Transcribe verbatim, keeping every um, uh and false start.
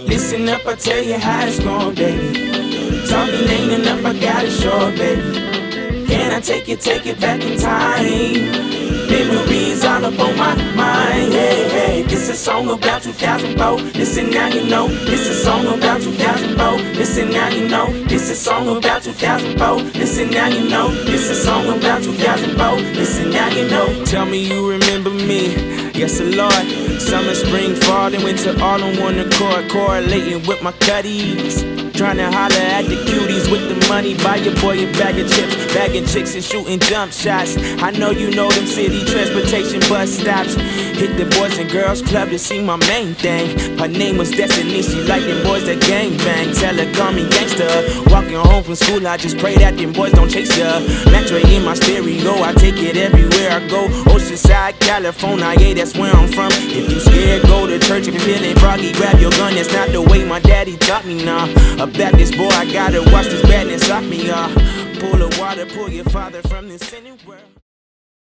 Listen up, I tell you how it's going, baby. Talking ain't enough, I gotta show it, baby. Can I take it, take it back in time? Memories all up on my mind, hey, hey. This a song about two thousand four, listen now you know. This a song about two thousand four, listen now you know. This a song about two thousand four, listen now you know. This a song about two thousand four, listen now you know. Tell me you remember me, yes a lot. Summer, spring, fall, and winter all on one accord. Correlating with my cutties, trying to holler at the cuties with the money. Buy your boy a bag of chips, bagging chicks and shooting jump shots. I know you know them city transportation bus stops. Hit the Boys and Girls Club to see my main thing. Her name was Destiny, she like them boys that gang bang. Tell her call me gangster. Walking home from school, I just pray that them boys don't chase ya. Metro in my stereo, I take it everywhere I go. Oceanside, California, yeah, that's where I'm from. If you scared, go to church. If you're feeling froggy, grab your gun. That's not the way my daddy taught me, nah. A Baptist boy, I gotta watch this badness off me, y'all. Pull the water, pull your father from this sinning world.